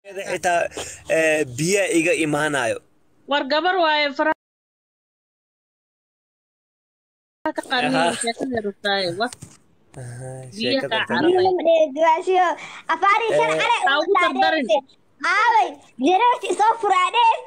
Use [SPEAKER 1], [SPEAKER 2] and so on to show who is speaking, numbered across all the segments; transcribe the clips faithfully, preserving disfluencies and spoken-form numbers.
[SPEAKER 1] xitaa biya iga imaanayo
[SPEAKER 2] war gabar waaye faraha ka qanin sheekada rutay wax biya ka
[SPEAKER 3] carabay afaari sharxale
[SPEAKER 2] ugu dardarin
[SPEAKER 3] aaway jeerti soo furaadeen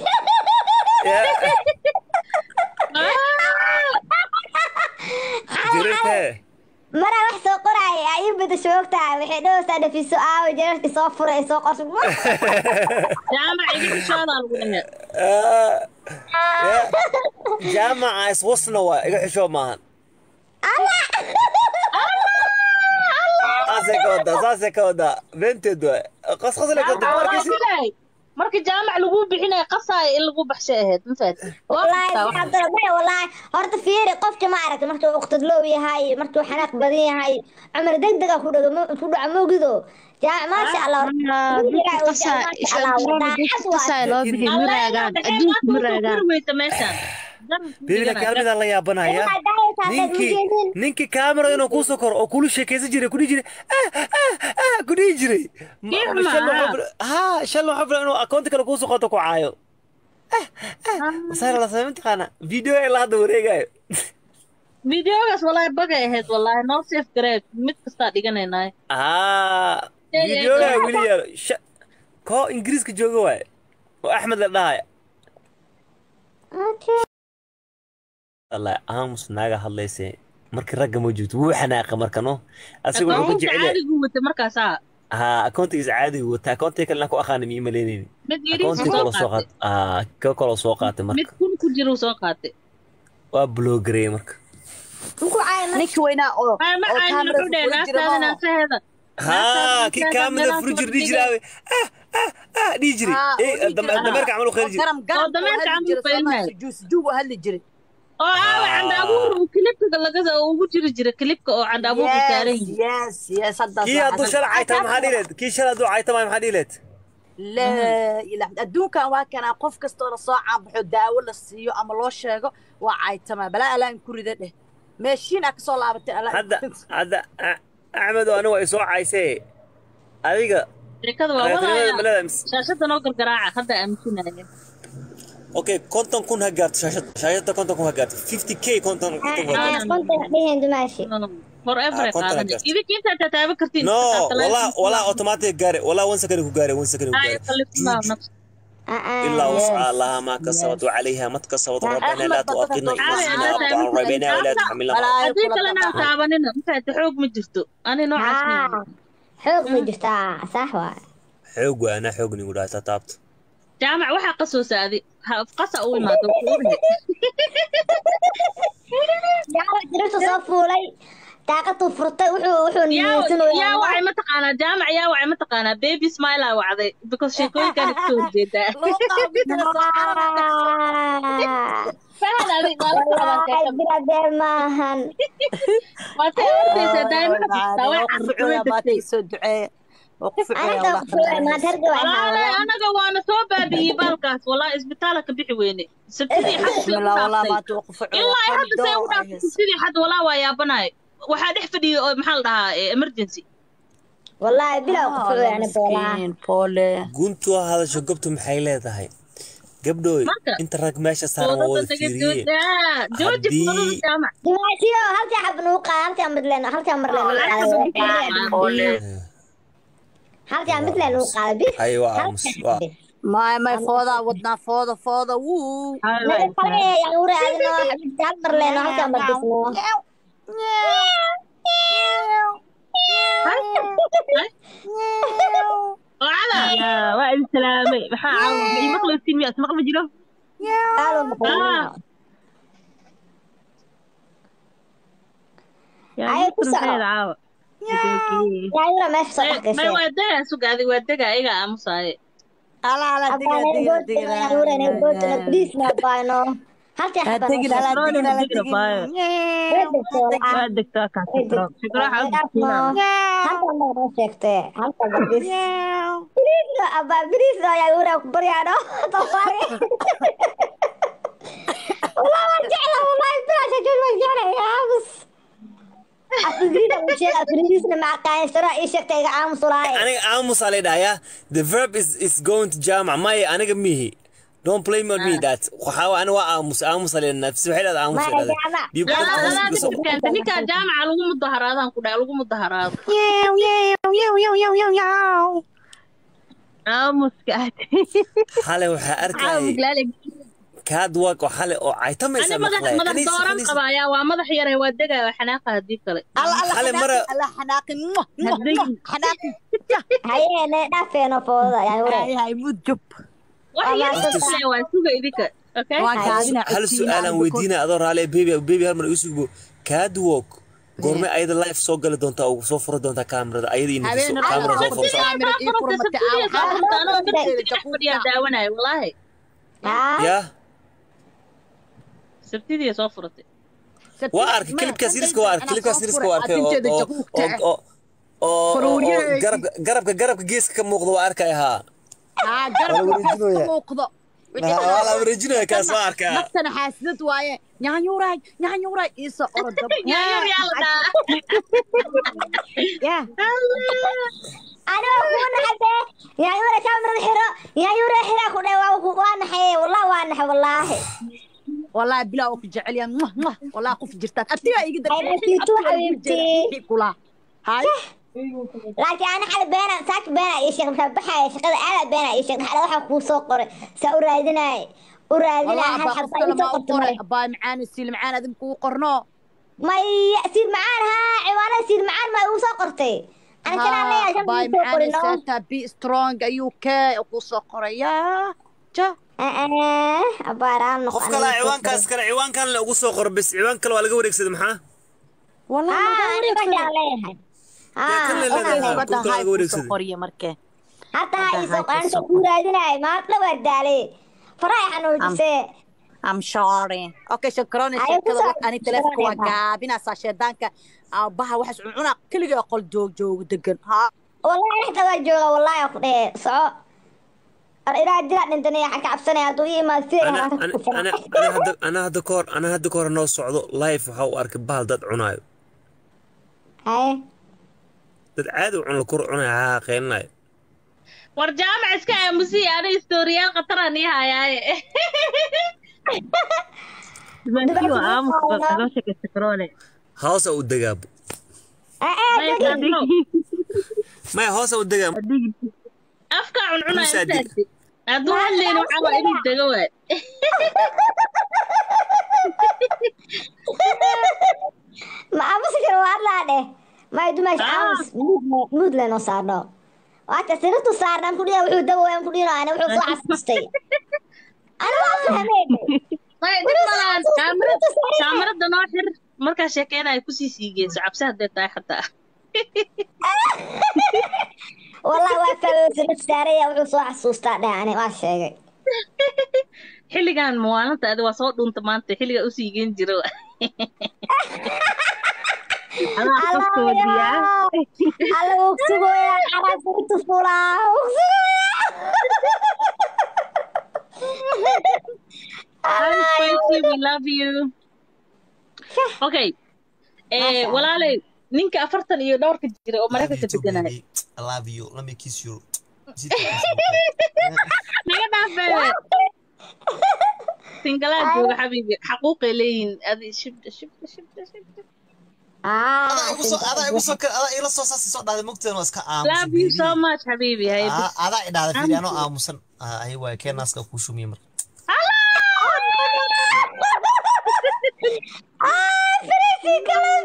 [SPEAKER 1] jirte
[SPEAKER 3] mara wax soo qoray ay bada shoogtaa waxay dhowsta dhafiso aaway jeerti soo furay soo qosbo
[SPEAKER 2] jaamac igu shaada lagu dhahay
[SPEAKER 1] jaamac is wasna waa iga xisho maahan Asekoda, asekoda, ventedo. Qas qas la qad markii
[SPEAKER 2] markii jaamac lagu bixinay qasay in lagu baxshay ahayd ma faatay
[SPEAKER 3] wallahi hadda wallahi horta fiiri qofka ma aragtay markuu waqti loo yahay markuu xanaaq badan yahay umar degdeg ku dhago ku dhaco moogido jaamac ma sha Allah
[SPEAKER 4] qasay qasay loo bixin muraaga adduunka muraaga
[SPEAKER 2] wayta meeshan
[SPEAKER 1] Bina kaamida la yaabanaya ninki ninki kaamera inuu ku soo kor oo kulu sheekaysan jiray ku jiray ah ah ah ku jiray ha shal waxa filan inuu account kale ku soo qato ku caayo ah ah masala la sameeyay qana video ay la hada wareegayo
[SPEAKER 2] videogaas wallahi bagay ahayd wallahi no safe grade mid kasta dhiganaynaay
[SPEAKER 1] ah video ay wili yar ko ingiriiska joogo waay oo Ahmed la dhahay الله أمس ناقة هالليسي مركي رقم موجود وحناقة مركنو أسيقول لكم جعلي
[SPEAKER 2] عادي قوة مركز ساعة
[SPEAKER 1] ها أكونتي زعادي وتا أكونتي كان لكو أخاني مي ملينين أكونتي كلا سوقات آه كلا سوقات مرك
[SPEAKER 2] مت كل كجرو سوقات
[SPEAKER 1] وبلوغري مرك
[SPEAKER 3] مكو عاين
[SPEAKER 4] نيك وينا أو
[SPEAKER 2] ما عاين نقول ناس ناس هذا
[SPEAKER 1] ها كي كامل فرجر ديجراوي آه آه آه ديجري إيه دمرك عملوا خير جري
[SPEAKER 2] دمرك عملوا خير
[SPEAKER 4] جوس جو هل جري
[SPEAKER 2] oo aawa candaabuur uu clipka laga ugu jiri jiray clipka oo candaabuur ku taaran
[SPEAKER 4] yes yes hadda
[SPEAKER 1] kii adu sharcay ta maxaa dhileed kii sharadu ay tahay maxaa dhileed
[SPEAKER 4] la ila adduunkan waa kana qof kasto la soo caabuxo daawo la siiyo ama loo sheego waa ay tama bala alaan ku rida dheh meeshin ak soo laabatay ala
[SPEAKER 1] hadda hadda Ahmed oo aniga soo caysay adiga
[SPEAKER 2] sheekada waa wada shaashada noo gargaraaca hadda aaminsanaya
[SPEAKER 1] اوكي كونتن كون هجرت شاشه شاشه كونتن كون هجرت fifty k كونتن
[SPEAKER 3] كونتن كونتن دهين ماشي
[SPEAKER 2] forever قاعدة إذا كنت تتابع كرتين
[SPEAKER 1] no والله والله اوتوماتيك جاري والله وين سكن جاري وين سكن جاري إلا وسع الله ما كسبت عليها ما تكسبت ربنا لا تؤاخذنا إن نسينا أو ربنا ولا تحملنا
[SPEAKER 2] هذيك لنا تعبانين أنت حوق مجرتو أنا نوع عسل
[SPEAKER 3] حوق مجرتا صح واي
[SPEAKER 1] حوق وأنا حوقني ولا تتابت
[SPEAKER 2] جامع waxa qasoosa adi qasa oo imaado kuurne
[SPEAKER 3] yaa jirto soo fuulay daaqadu furtay wuxuu wuxuu niyeysanayaa
[SPEAKER 2] yaa waxay ma taqaana jaamac yaa waxay ma taqaana baby smile ah wacday because sheekooyinkan soo jeeda fahad adi
[SPEAKER 3] ay biladeer maahan
[SPEAKER 2] waxa ordaysa daaima
[SPEAKER 4] tawac soo ducee
[SPEAKER 3] أنا ما ترجع
[SPEAKER 2] أنا جوانا توبة بيبالكاس والله إسبتالك بيحويني سبتدي حد
[SPEAKER 4] لا والله ما توقف
[SPEAKER 2] إلا حد سيونا سبتدي حد ولا ويا بناي واحد يحفدي محل ده إمرجنسي
[SPEAKER 3] والله بلا وقف يعني
[SPEAKER 4] بولا بولا
[SPEAKER 1] قلتوا هذا شو قبتوا محيلة هاي قبلوا أنت راك ماشي صار موضوع كثير
[SPEAKER 2] جوجي فضل الجامع
[SPEAKER 3] جماعتي هل تعب نوقع هل تعمل لنا هل تعمل لنا هل تعمل مثل القلبي
[SPEAKER 1] أيوة
[SPEAKER 4] ما ما فوضى ودنا فوضى فوضى وو
[SPEAKER 3] لا خلي يا ورا أنا حبيت تعبر لنا هل تعمل بسمو
[SPEAKER 2] وعلى يا وعد سلامي محا عاود يمقلب السيمية اسمق مجرو
[SPEAKER 3] يا
[SPEAKER 2] كسر
[SPEAKER 3] يا ما في صحة
[SPEAKER 2] ما ودها سوق هذه ودها إيجا أمساي
[SPEAKER 4] على على دقيقة دقيقة
[SPEAKER 3] يا ورا أنا قلت لك بليز ما باينو هل تعرف
[SPEAKER 4] دقيقة لا دقيقة لا دقيقة
[SPEAKER 2] ودك تاكا شكرا شكرا حبيبي
[SPEAKER 3] هل ما شفتي هل تعرف بليز بليز أبا بليز يا ورا كبر يا نو طفاري والله ما رجعنا والله بلاش أجل ما رجعنا يا بس أفريقيا وشيء أفريقيا مع كاين سرا إيش تيجي عام صلاة
[SPEAKER 1] أنا عاموس على ده يا the verb is is going to جامع ما أنا جميه don't blame on me that وحاول أنا وعاموس عاموس على النفس وحيل عاموس
[SPEAKER 3] ما
[SPEAKER 1] على ده
[SPEAKER 3] جامع
[SPEAKER 1] بيبقى
[SPEAKER 2] لا لا لا
[SPEAKER 1] قص- قص-
[SPEAKER 2] كانت نيكا جامعة لغو مظاهرات أنا كده لغو مظاهرات
[SPEAKER 4] ياو ياو ياو ياو ياو ياو ياو
[SPEAKER 2] آه مسكاتي
[SPEAKER 1] حالة وحأركي
[SPEAKER 2] عاوز لالك
[SPEAKER 1] كادوك وحالة أو عيتم
[SPEAKER 2] أنا مدح مدح دوران قبايا ومدح يرى ودقة وحناقة هديك كله
[SPEAKER 4] الله الله
[SPEAKER 1] حالة
[SPEAKER 4] حناقي
[SPEAKER 1] مرة
[SPEAKER 4] الله حناقي موه، موه، موه، حناقي
[SPEAKER 3] هاي أنا دافع نفوضة يعني ورا
[SPEAKER 4] هاي هاي مود جب
[SPEAKER 2] وهي
[SPEAKER 3] والله
[SPEAKER 2] يسوع وسوق إيديك أوكي
[SPEAKER 4] waan gaabina
[SPEAKER 1] هل السؤال ويدينا أدور عليه بيبي بيبي هرمن يسوق كادوك قرمي أيضا لايف سو قال دونتا أو سو فرو دونتا كاميرا أيضا إنه
[SPEAKER 4] habeen
[SPEAKER 1] كاميرا سو فرو
[SPEAKER 2] داوناي والله
[SPEAKER 3] ها
[SPEAKER 1] يا
[SPEAKER 2] سبتيدي soo furatay
[SPEAKER 1] وارك كليب كاسيرس وارك كليب كاسيرس وارك او او قرب قرب قرب جيس كم موقض وارك ها
[SPEAKER 4] ها garabka ka muuqdo
[SPEAKER 1] والله ورجينا كاس وارك
[SPEAKER 4] naftana xaasidad waaye nyaanyuuray nyaanyuuray iisa orod
[SPEAKER 2] يا يلا
[SPEAKER 4] ya
[SPEAKER 3] أنا أكون حتى يا يورا كاميرا الحرا يا يورا حرا كنا وانا حي والله وانا حي والله
[SPEAKER 4] wallahi bilaa oo ku jecel yahay mwah mwah wallahi qof jirtaad adiga iga dar
[SPEAKER 3] هاي بسيتو حبيبتي
[SPEAKER 4] kula hay
[SPEAKER 3] لكن أنا على بينا ساك بينا إيش مسبحة شغل على بينا إيش على واحد كوسو قري سأرادنا أرادنا
[SPEAKER 4] والله
[SPEAKER 3] هالحبة
[SPEAKER 4] baa
[SPEAKER 3] إنتو
[SPEAKER 4] qofkana
[SPEAKER 3] قلت
[SPEAKER 4] ma
[SPEAKER 3] مري
[SPEAKER 4] baa macaan siil macaan adin ku qorno
[SPEAKER 3] ما يصير معانا عوانا يصير معانا ما يوصل قرتي أنا كان علي عشان
[SPEAKER 4] baa
[SPEAKER 3] كوسو قري
[SPEAKER 4] macaan
[SPEAKER 3] نو
[SPEAKER 4] saata be strong ayuu ka ku soo qoraya ja
[SPEAKER 3] آه أبارام
[SPEAKER 1] قف كلا عوان كاس كلا عوان كان لو قصو قرب بس عوان كلا ولا قوريك سيد محا
[SPEAKER 4] والله
[SPEAKER 3] آه أنا بجي عليها
[SPEAKER 1] كل
[SPEAKER 3] آه
[SPEAKER 1] اللي
[SPEAKER 3] أنا
[SPEAKER 1] هذا.
[SPEAKER 4] gabadha
[SPEAKER 1] Qofka
[SPEAKER 4] hay
[SPEAKER 1] laga
[SPEAKER 4] ku
[SPEAKER 1] wareegsaday.
[SPEAKER 4] soo qoriye markee
[SPEAKER 3] حتى هاي
[SPEAKER 4] هذا
[SPEAKER 3] سوق
[SPEAKER 4] هاي
[SPEAKER 3] أنا
[SPEAKER 4] كسوق.
[SPEAKER 3] كورادنا ما أطلع ودالي فرايح أنا وجسي
[SPEAKER 4] I'm sorry. Okay, shukran.
[SPEAKER 3] Ay,
[SPEAKER 4] Shukran.
[SPEAKER 3] kusoo-
[SPEAKER 4] Ani telefonka waa
[SPEAKER 3] shukran.
[SPEAKER 4] gaabina saa sheedaanka aabaha waxaas cunaa kaliya qol joog joog degan. Ha.
[SPEAKER 3] والله إحدى وجهه والله يا أخي صعب الإرادة جرات عندنا حكي عبسنا يا طويل ما تصير
[SPEAKER 1] انا انا انا انا هذا انا هذا كور انا هذا كور نو سocdo لايف waxa uu arkay bahal dad cunaayo
[SPEAKER 3] هاي
[SPEAKER 1] dad caadi u cun la kor cunaayo ha qeynaayo
[SPEAKER 2] war jaamac iska aamusi ana historiyaal qataraan ii hayaaye Dibaatiyo aamus loo sheekaysta karoole
[SPEAKER 1] hoos u dagaabo ma hoos u dagaabo
[SPEAKER 2] afka cuncuna
[SPEAKER 1] Musa dig.
[SPEAKER 2] intaasi hadduu hadlayno waxaa waa inuu dego waay
[SPEAKER 3] ما أمس كده والله ده ما يدومش أمس مود لنا صارنا وأنت سنتو صارنا كل يوم وحده وين كل يوم أنا وحده صاع سستي أنا ما فهمت
[SPEAKER 2] Way, dib malaan kaamirada kaamirada noo xir markaa sheekeynayo kusii siigeyso cabsi hadday tahay xataa
[SPEAKER 3] والله وافق سنت سارية وحده صاع سوستا ده أنا ما شيء
[SPEAKER 2] xilligan maalinta adi waa soo dhunta maanta xilliga u siigeyn jiro adaa qofka wadiyaa
[SPEAKER 3] الله وكسبوا يا عرب الطفولة
[SPEAKER 2] Hi, Spicy, we love you. Okay. Eh, walaalay, ninka afartan iyo dhowrka jira oo Mareykanka deganaya.
[SPEAKER 1] I love you let me kiss you
[SPEAKER 2] Naga dhaafee. Singalaad jooga xabiibi, xaquuqay leeyihiin. Adi shibda shibda shibda shibda.
[SPEAKER 3] آه
[SPEAKER 1] ada igu soo ada ila soo saasi soo dhaaday mugteen waa iska aamusan
[SPEAKER 2] Love you so much xabiibi. Hay bis.
[SPEAKER 1] ada idhaada fiiriano aamusan ay waa keenaska ku shumiyay mar
[SPEAKER 3] آه فريسي كلام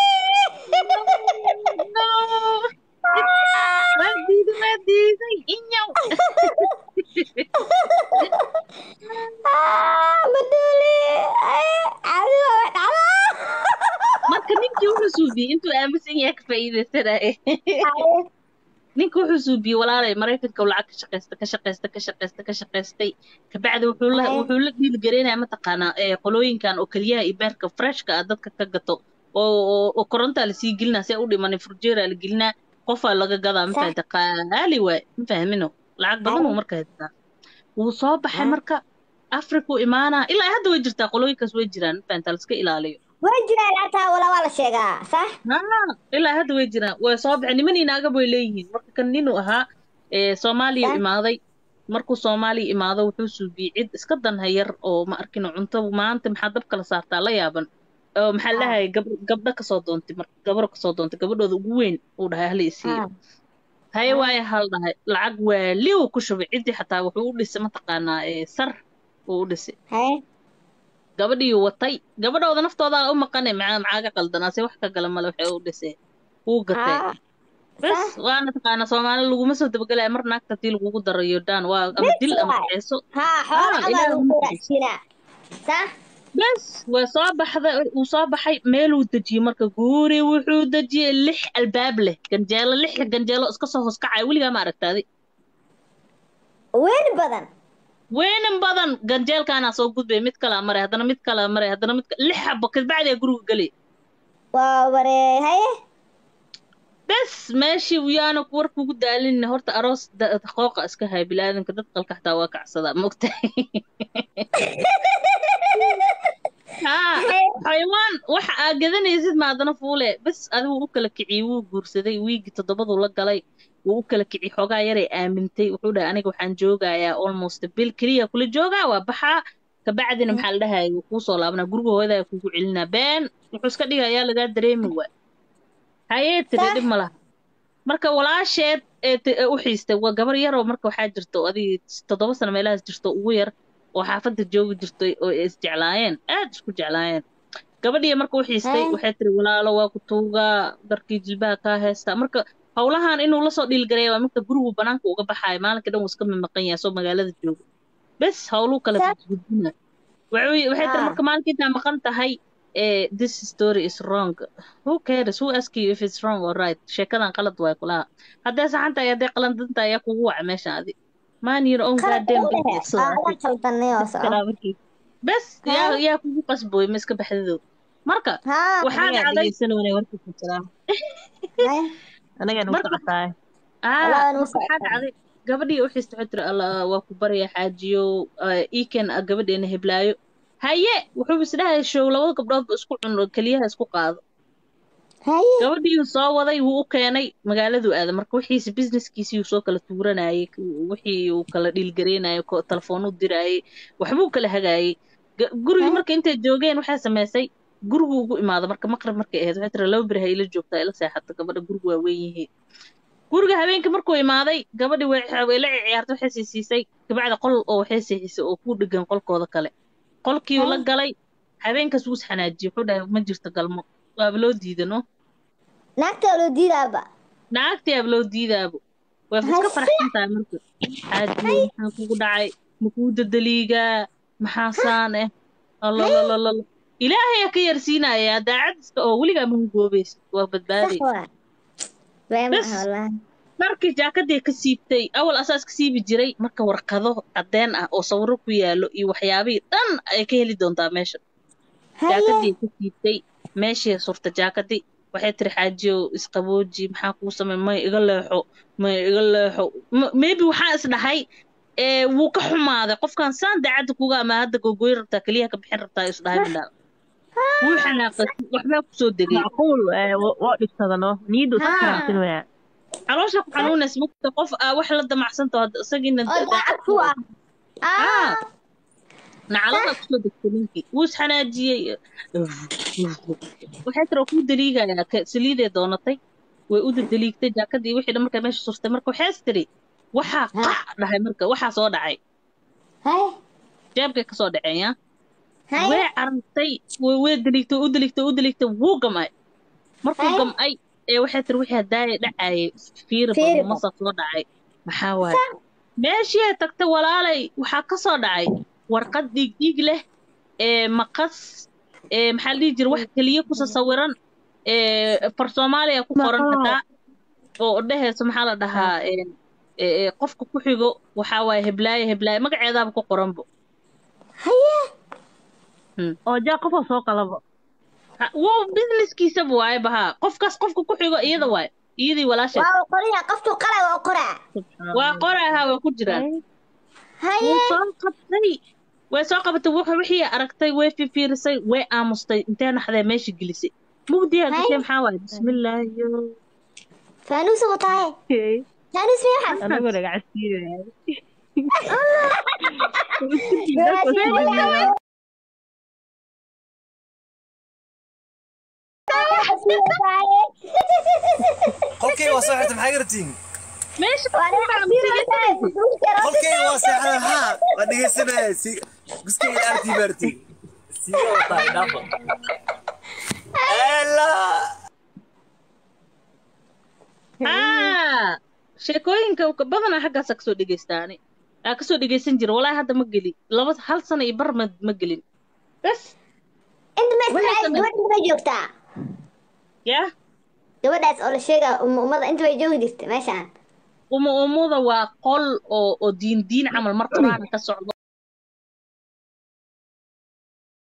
[SPEAKER 2] No. Madiido madiiday inyaw.
[SPEAKER 3] آه بدولي عدو على
[SPEAKER 2] Marka ninkii wuxuu suubiyey intuu aaminsan yahay ka faa'iideysanaya. Ninka wuxuu suubiyey walaalay Mareykanka uu lacag ka shaqeysta ka shaqeysta ka shaqeysta ka shaqeystay kabacdi wuxuu la wuxuu la dhiil gareynaya mataqaanaa ee qolooyinkan oo kaliyaha iyo beerka freshka ah dadka ka gato oo oo- oo koronta la sii gelinaa si ay u dhiman furjeera la gelinaa qofaa laga gadaa ma fahamta qaali waay ma fahmino lacag badan uu marka haystaa wuu soo baxay marka Afrika u imaanaa ilaa hadda way jirtaa qolooyinkaas way jiraan ma fahamta la iska ilaaliyo
[SPEAKER 3] way jiraan hataa wala waa la sheegaa sax
[SPEAKER 2] haa ilaa hadda way jiraan way soo baxeen niman inaaga bay leeyihiin marka kan ninuu ahaa ee Soomaaliya imaaday markuu Soomaaliya imaado wuxuu suubiyay cid iska danha yar oo ma arkin cunto maanta maxaa dab kala saartaa la yaaban oo maxaa lahaay gabdha ka soo doontay marka gabar ka soo doontay gabadhooda ugu weyn uu dhahay hal isiiyo hay waay hal dhahay lacag waali uu ku shubay cidii xataa wuxuu u dhisay mataqaanaa ee sar uu u dhisay
[SPEAKER 3] hay
[SPEAKER 2] gabadhii watay gabadhooda naftooda u maqanay macaa macaaga qaldanaasay wax ka gala male waxay u dhisay uu gatay bas waana taqaana Soomaali laguma soo dabagalay mar naagta tii lagu darayo daan waa ama dil ama qeeso
[SPEAKER 3] ha xoolo amal ku raashina sax
[SPEAKER 2] bas way soo baxday uu soo baxay meel uu dajiyay marka guuri wuxuu dajiyay lix albaab leh ganjeelo lix ganjeelo iska soo hoos kacay waliga ma aragtaaday
[SPEAKER 3] weyn badan
[SPEAKER 2] weyn badan ganjeelkaana soo gudbay mid kala maray hadana mid kala maray hadana mid lix xabo ka bacdi guriga galay
[SPEAKER 3] waa waree haye
[SPEAKER 2] bas ماشي ويانا كورك وقدالين هورت أروس دقوقة اسكها بلادن كدت قلق حتى واقع صدا مقتهي ها حيوان وح قدن يزيد ما عندنا فولة بس هذا هو وكلك عيو جورسدي ويجي تضبط ولا قلي وكلك عي حاجة يري آمنتي وحودا أنا وحن جوجا يا almost بالكريه كل جوجا وبحا كبعدين محل ده يقوصوا لابنا جروبه هذا يكون علنا بين وحسك دي يا لقى دريم هو هاي تريد ملا marka walaasheed ee u xiistay waa gabar yar oo marka waxa jirto adii toddoba sano meelahaas jirto ugu yar oo xaafadda joogi jirtay oo is jeclaayeen aad isku jeclaayeen gabadhii marka u xiistay waxay tiri walaalo waa ku tuuga darkii jilbaha ka heesta marka hawlahan inuu la soo dhiil gareeyo waa marka gurigu banaanka uga baxay maalinka dhan iska maqan yahay soo magaalada joogo bas hawlu kala gudbina waxay tiri marka maalinka inta maqan tahay Eh, this story is wrong. Who cares? Who asks you if it's wrong or right? Sheekadan qalad way kula. Hadda saxanta ay hadday qalandanta ay kugu wac meesha adi. Man your own goddamn business. Bas yaa yaa kugu qasboy ma iska baxdo. Marka waxa dhacday sanooyin warkii ku jira. Anaga noo socotaa. Ah, waxa dhacday gabadhii u xistay tiri Allah waa ku bariya xaajiyo iiken gabadheena heblaayo. haye wuxuu isdhahay show labada gabdhood isku cuno kaliyaha isku qaado haye gabadhii soo waday wuu u keenay magaaladu aad marka wixiisa businesskiisii uu soo kala tuuranayay wixii uu kala dhiil gareynayay telefoon u dirayay waxbuu kala hagaayay guriga marka intay joogeen waxa sameysay gurigu ugu imaado marka maqrib markay ahayd waxa tira laba biraha ila joogtaa ila seexata gabadha gurigu waa weyn yihiin guriga habeenka markuu imaaday gabadhii way la ciyaartay waxay siisay gabadha qol oo waxay siisay oo ku dhigan qolkooda kale qolkii la galay habeenkaas uu xanaajiyay wuxuu dhahay ma jirto galmo waa loo diidano
[SPEAKER 3] naagta loo diidaaba
[SPEAKER 2] naagta loo diidaabo way iska farxantaa marka xaaji maxaa kugu dhacay muku dadaliiga maxaa saan eh allah allah allah ilaahay ka yarsiinaya daacad iska oo waliga ma goobeys waa badbaadi markii jaakadii ka siibtay awal asaas ka siibi jiray marka warqado cadeen ah oo sawiro ku yaalo iyo waxyaabii dhan ay ka heli doontaa meesha jaakadii ka siibtay meeshii surta jaakadii waxay tiri xaajiyo isqabooji maxaa kuu samay may iga leexo may iga leexo maybe waxaa is dhahay ee wuu ka xumaaday qofkan saan daacad kuga ama hadda gogoy rabtaa kaliya ka bixin rabtaa is dhahay bilaa wuu xanaaqay waxba ku soo degay
[SPEAKER 5] macquul waa dhigtadano niidu iskaraabtin waa عروشة قانون اسمه تقف واحد لده مع سنته سجين
[SPEAKER 3] دعوة
[SPEAKER 2] آه نعلقة كله دكتورينكي وش حناجي وحيت ركوب دليجة يا كسليدة دونتي ويقود الدليج تجا كدي وحده مركا ماشي صورته مركا حاستري وحا قع لهي مركا وحا soo dhacay
[SPEAKER 3] هاي
[SPEAKER 2] jeebka ka soo dhacay way arntay way daliigtay u daliigtay u daliigtay wuu gamay markuu gamay ee waxay tir wixii haday dhacay fiir bal ma soo dhacay maxaa waay meeshii tagtay walaalay waxa ka soo dhacay warqad dig dig leh ee maqas ee maxaa lii jir wax kaliya ku sawiran ee far Soomaaliya ku qoran xataa oo dhaheeso maxaa la dhahaa ee qofka ku xigo waxa waay heblaay heblaay magaceeda ku qoranbo
[SPEAKER 3] haye
[SPEAKER 5] oo jaa qof soo qalabo
[SPEAKER 2] wuu businesskiisa waay baha qofkaas qofka ku xigo iyada waay iyadii walaashay
[SPEAKER 3] waa qoriya qoftu qala waa qora
[SPEAKER 2] waa qoraha waa ku jiraan
[SPEAKER 3] haye
[SPEAKER 2] soo qabtay way soo qabatay wuxuu wixii aragtay way fiirisay way aamustay intee naxdee meesha gelisay mugdiya gashay maxaa waaye bismillaahi
[SPEAKER 3] faanuus oo tahay faanuus ma xas
[SPEAKER 2] anagu ragacsiiyay
[SPEAKER 1] qolkay waa soo xirtay maxaa gartiin
[SPEAKER 2] meesha
[SPEAKER 1] qolkay waa seexda ha waa dhegeysanaya si guskay arti barti si oo tahay dhafa ela
[SPEAKER 2] ah sheekooyinka badan xaggaas ka soo dhageystaani aa ka soo dhageysan jira walaa hadda ma gelin laba hal sano iyo bar ma gelin bas
[SPEAKER 3] inta ma gabadha ma joogtaa
[SPEAKER 2] ya
[SPEAKER 3] gabadhaas oo la sheegaa ummada inta way joogi jirtay meeshaan
[SPEAKER 2] uma umuda waa qol oo oo diin diin camal martabaan ka socdo